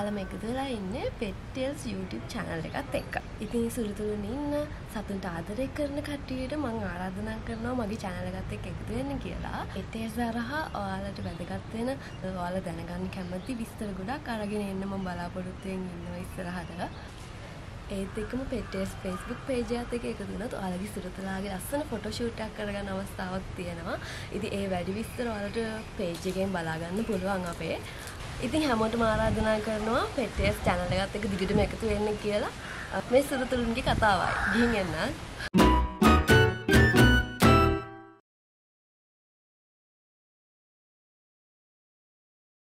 ඔයාලම එකතු වෙලා ඉන්නේ පෙට්ටෙල්ස් YouTube channel එකත් එක්ක. ඉතින් සුළුතුළුන් ඉන්න සතුන්ට ආදරය කරන කට්ටියට මම ආරාධනා කරනවා මගේ channel එකත් එක්ක එකතු වෙන්න කියලා. පෙට්ටෙල්ස් හරහා ඔයාලට වැදගත් වෙන ඔයාලා දැනගන්න කැමති විස්තර ගොඩක් අරගෙන එන්න මම බලාපොරොත්තු වෙමින් ඉන්නවා ඉස්සරහට. ඒත් එක්කම පෙට්ටෙල්ස් Facebook page එකත් එක්ක එකතු වුණොත් ඔයාලගේ සුළුතුලාගේ ලස්සන ෆොටෝ ෂූට් එකක් කරගන්න අවස්ථාවක් තියෙනවා. ඉතින් ඒ වැඩි විස්තර ඔයාලට page එකෙන් බලා ගන්න පුළුවන් අපේ. ඉතින් හැමෝටම ආරාධනා කරනවා පෙට්ටෙල්ස් channel එකත් එක්ක දිගටම එකතු වෙන්න කියලා. මේ සුළුතුළුන්ගේ කතාවයි. ගිහින් එන්න.